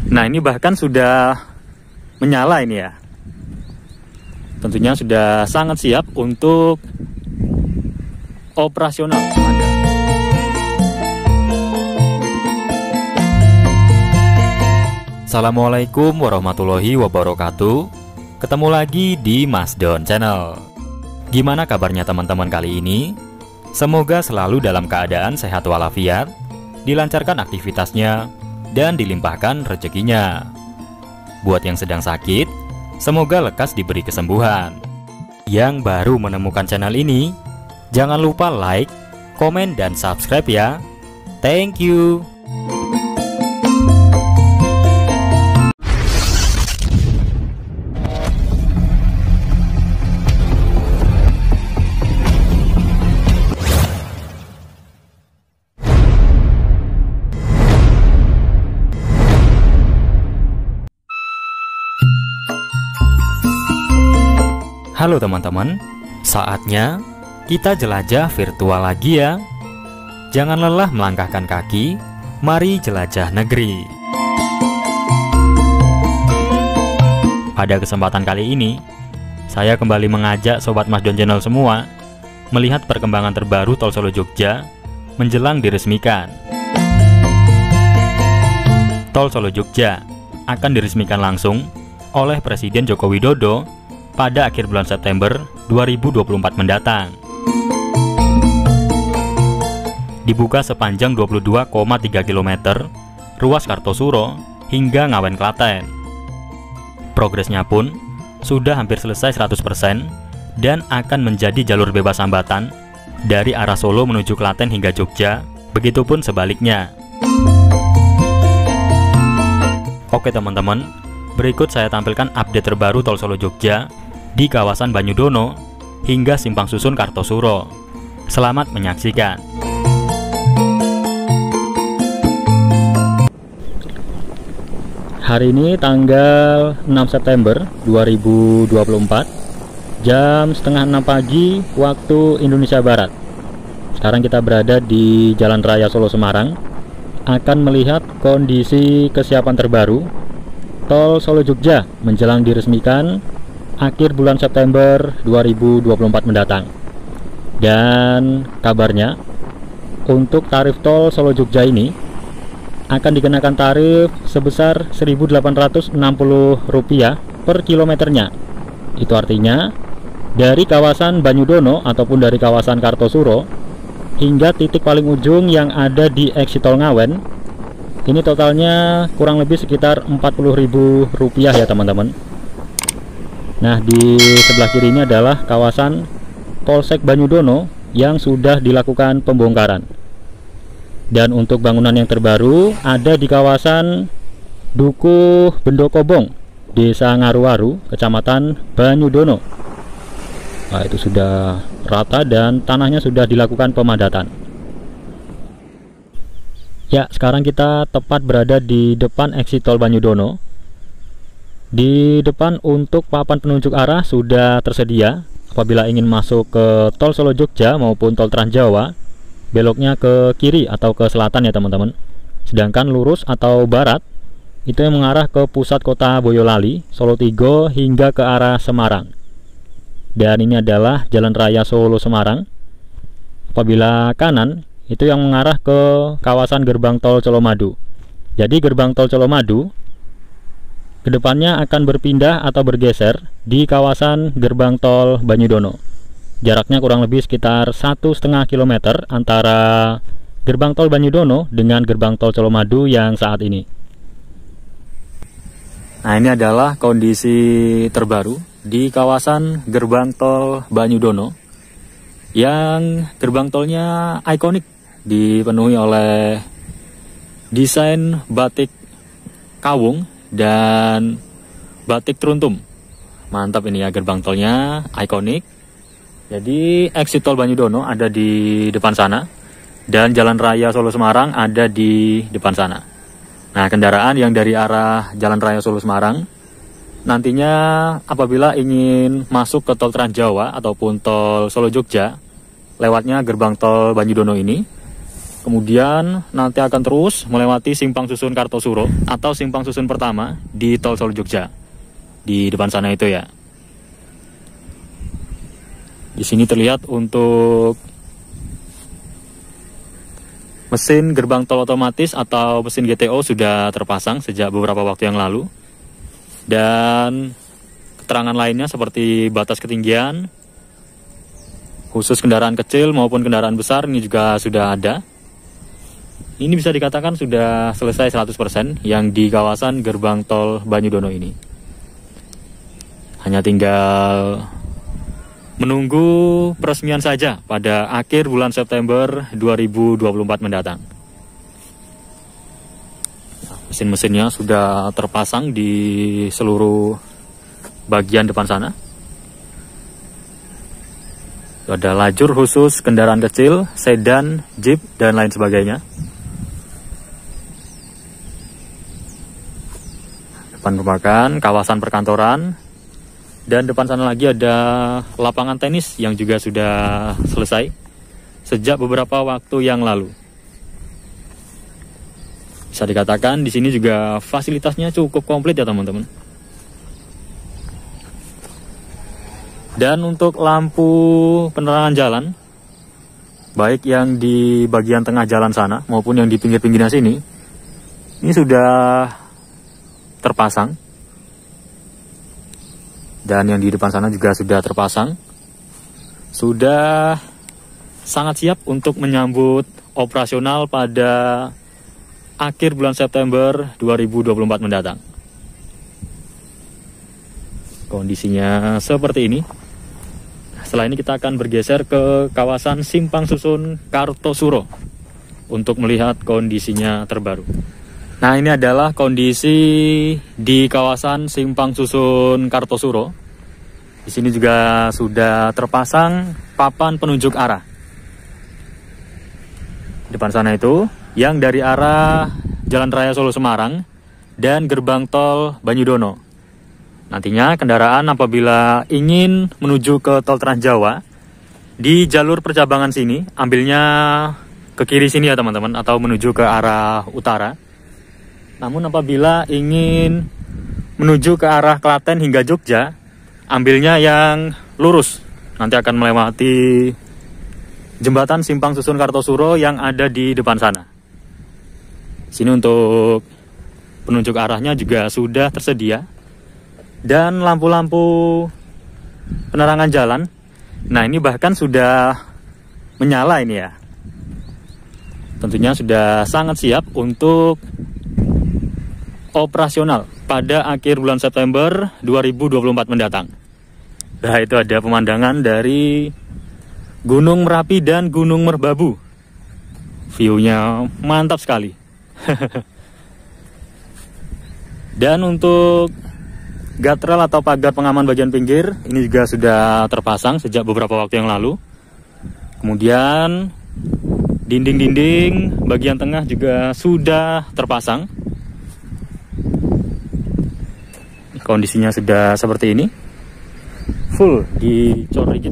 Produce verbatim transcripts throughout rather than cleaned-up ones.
Nah, ini bahkan sudah menyala ini ya. Tentunya sudah sangat siap untuk operasional. Assalamualaikum warahmatullahi wabarakatuh. Ketemu lagi di Mas Don Channel. Gimana kabarnya teman-teman kali ini? Semoga selalu dalam keadaan sehat walafiat, dilancarkan aktivitasnya, dan dilimpahkan rezekinya. Buat yang sedang sakit, semoga lekas diberi kesembuhan. Yang baru menemukan channel ini, jangan lupa like, komen, dan subscribe ya. Thank you. Halo teman-teman, saatnya kita jelajah virtual lagi ya. Jangan lelah melangkahkan kaki, mari jelajah negeri. Pada kesempatan kali ini, saya kembali mengajak Sobat Mas Don Channel semua melihat perkembangan terbaru Tol Solo Jogja menjelang diresmikan. Tol Solo Jogja akan diresmikan langsung oleh Presiden Joko Widodo pada akhir bulan September dua ribu dua puluh empat mendatang. Dibuka sepanjang dua puluh dua koma tiga kilometer, ruas Kartosuro hingga Ngawen, Klaten. Progresnya pun sudah hampir selesai seratus persen dan akan menjadi jalur bebas hambatan dari arah Solo menuju Klaten hingga Jogja, begitupun sebaliknya. Oke teman-teman, berikut saya tampilkan update terbaru Tol Solo Jogja di kawasan Banyudono hingga Simpang Susun Kartosuro. Selamat menyaksikan. Hari ini tanggal enam September dua ribu dua puluh empat, jam setengah enam pagi waktu Indonesia Barat. Sekarang kita berada di Jalan Raya Solo Semarang, akan melihat kondisi kesiapan terbaru Tol Solo Jogja menjelang diresmikan akhir bulan September dua ribu dua puluh empat mendatang. Dan kabarnya untuk tarif tol Solo Jogja ini akan dikenakan tarif sebesar seribu delapan ratus enam puluh rupiah per kilometernya. Itu artinya dari kawasan Banyudono ataupun dari kawasan Kartosuro hingga titik paling ujung yang ada di exit tol Ngawen, ini totalnya kurang lebih sekitar empat puluh ribu rupiah ya teman-teman. Nah, di sebelah kiri ini adalah kawasan Polsek Banyudono yang sudah dilakukan pembongkaran. Dan untuk bangunan yang terbaru ada di kawasan Dukuh Bendokobong, Desa Ngaruwaru, Kecamatan Banyudono. Nah, itu sudah rata dan tanahnya sudah dilakukan pemadatan. Ya, sekarang kita tepat berada di depan exit tol Banyudono. Di depan untuk papan penunjuk arah sudah tersedia. Apabila ingin masuk ke Tol Solo Jogja maupun Tol Trans Jawa, beloknya ke kiri atau ke selatan ya teman-teman. Sedangkan lurus atau barat itu yang mengarah ke pusat kota Boyolali, Solo Tigo hingga ke arah Semarang. Dan ini adalah Jalan Raya Solo Semarang. Apabila kanan itu yang mengarah ke kawasan gerbang tol Colomadu. Jadi gerbang tol Colomadu kedepannya akan berpindah atau bergeser di kawasan gerbang tol Banyudono. Jaraknya kurang lebih sekitar satu setengah kilometer antara gerbang tol Banyudono dengan gerbang tol Colomadu yang saat ini. Nah, ini adalah kondisi terbaru di kawasan gerbang tol Banyudono, yang gerbang tolnya ikonik, dipenuhi oleh desain batik kawung dan batik teruntum. Mantap ini ya, gerbang tolnya ikonik. Jadi exit tol Banyudono ada di depan sana dan Jalan Raya Solo Semarang ada di depan sana. Nah, kendaraan yang dari arah Jalan Raya Solo Semarang nantinya apabila ingin masuk ke tol Trans Jawa ataupun tol Solo Jogja lewatnya gerbang tol Banyudono ini, Kemudian nanti akan terus melewati simpang susun Kartosuro atau simpang susun pertama di Tol Solo Jogja. Di depan sana itu ya. Di sini terlihat untuk mesin gerbang tol otomatis atau mesin G T O sudah terpasang sejak beberapa waktu yang lalu. Dan keterangan lainnya seperti batas ketinggian, khusus kendaraan kecil maupun kendaraan besar ini juga sudah ada. Ini bisa dikatakan sudah selesai seratus persen yang di kawasan gerbang tol Banyudono ini. Hanya tinggal menunggu peresmian saja pada akhir bulan September dua ribu dua puluh empat mendatang. Nah, mesin-mesinnya sudah terpasang di seluruh bagian depan sana. Ada lajur khusus kendaraan kecil, sedan, jeep, dan lain sebagainya. Depan merupakan kawasan perkantoran. Dan depan sana lagi ada lapangan tenis yang juga sudah selesai sejak beberapa waktu yang lalu. Bisa dikatakan di sini juga fasilitasnya cukup komplit ya teman-teman. Dan untuk lampu penerangan jalan, baik yang di bagian tengah jalan sana maupun yang di pinggir-pinggirnya sini, ini sudah terpasang. Dan yang di depan sana juga sudah terpasang. Sudah sangat siap untuk menyambut operasional pada akhir bulan September dua ribu dua puluh empat mendatang. Kondisinya seperti ini. Setelah ini kita akan bergeser ke kawasan Simpang Susun Kartosuro untuk melihat kondisinya terbaru. Nah, ini adalah kondisi di kawasan Simpang Susun Kartosuro. Di sini juga sudah terpasang papan penunjuk arah. Depan sana itu, yang dari arah Jalan Raya Solo Semarang dan gerbang tol Banyudono. Nantinya kendaraan apabila ingin menuju ke tol Trans Jawa, di jalur percabangan sini, ambilnya ke kiri sini ya teman-teman, atau menuju ke arah utara. Namun apabila ingin menuju ke arah Klaten hingga Jogja, ambilnya yang lurus. Nanti akan melewati jembatan Simpang Susun Kartosuro yang ada di depan sana. Sini untuk penunjuk arahnya juga sudah tersedia. Dan lampu-lampu penerangan jalan, nah ini bahkan sudah menyala ini ya. Tentunya sudah sangat siap untuk operasional pada akhir bulan September dua ribu dua puluh empat mendatang. Nah, itu ada pemandangan dari Gunung Merapi dan Gunung Merbabu. View-nya mantap sekali. Dan untuk guardrail atau pagar pengaman bagian pinggir ini juga sudah terpasang sejak beberapa waktu yang lalu. Kemudian dinding-dinding bagian tengah juga sudah terpasang. Kondisinya sudah seperti ini, full dicor rigid.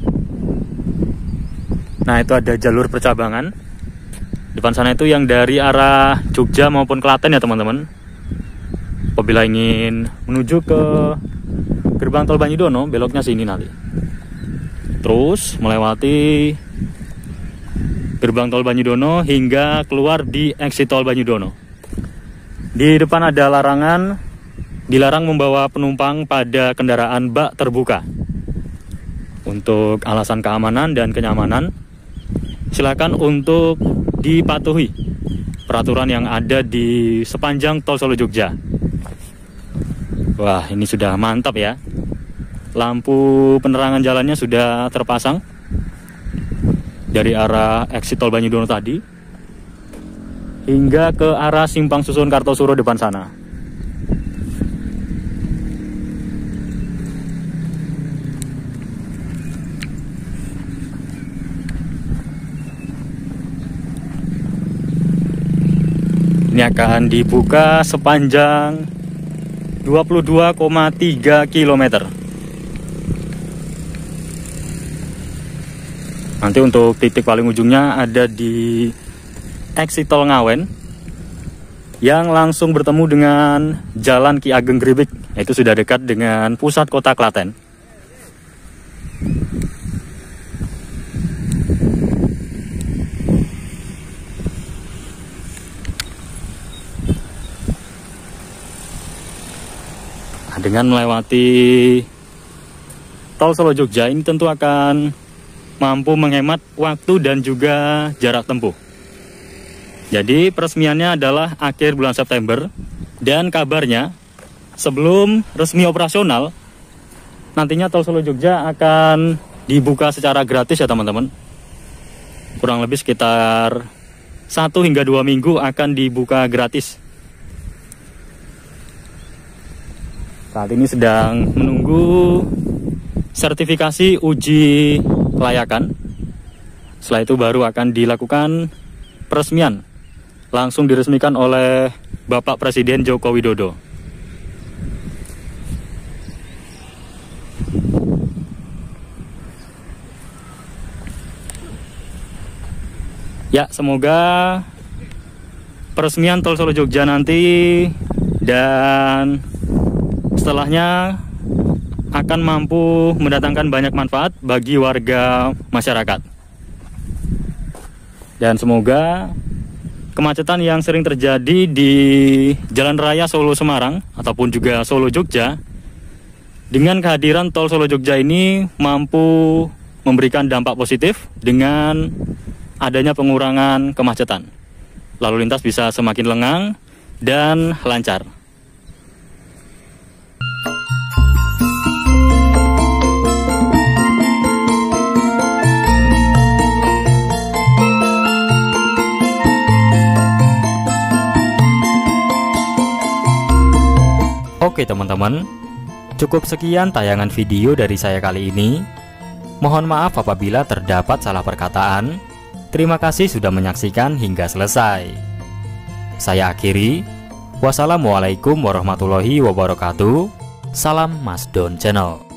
Nah, itu ada jalur percabangan depan sana itu yang dari arah Jogja maupun Klaten ya teman-teman. Apabila ingin menuju ke gerbang tol Banyudono, beloknya sini nanti, terus melewati gerbang tol Banyudono hingga keluar di exit tol Banyudono. Di depan ada larangan, dilarang membawa penumpang pada kendaraan bak terbuka. Untuk alasan keamanan dan kenyamanan, silakan untuk dipatuhi peraturan yang ada di sepanjang tol Solo Jogja. Wah, ini sudah mantap ya. Lampu penerangan jalannya sudah terpasang dari arah exit tol Banyudono tadi hingga ke arah Simpang Susun Kartosuro depan sana. Ini akan dibuka sepanjang dua puluh dua koma tiga kilometer. Nanti untuk titik paling ujungnya ada di exit tol Ngawen yang langsung bertemu dengan Jalan Ki Ageng Gribik, yaitu sudah dekat dengan pusat kota Klaten. Nah, dengan melewati tol Solo Jogja ini tentu akan mampu menghemat waktu dan juga jarak tempuh. Jadi peresmiannya adalah akhir bulan September, dan kabarnya sebelum resmi operasional nantinya tol Solo Jogja akan dibuka secara gratis ya teman-teman. Kurang lebih sekitar satu hingga dua minggu akan dibuka gratis. Saat ini sedang menunggu sertifikasi uji kelayakan. Setelah itu baru akan dilakukan peresmian, langsung diresmikan oleh Bapak Presiden Joko Widodo. Ya, semoga peresmian tol Solo Jogja nanti dan setelahnya akan mampu mendatangkan banyak manfaat bagi warga masyarakat. Dan semoga kemacetan yang sering terjadi di Jalan Raya Solo Semarang ataupun juga Solo Jogja, dengan kehadiran tol Solo Jogja ini mampu memberikan dampak positif dengan adanya pengurangan kemacetan. Lalu lintas bisa semakin lengang dan lancar. Oke teman-teman, cukup sekian tayangan video dari saya kali ini. Mohon maaf apabila terdapat salah perkataan. Terima kasih sudah menyaksikan hingga selesai. Saya akhiri. Wassalamualaikum warahmatullahi wabarakatuh. Salam Mas Don Channel.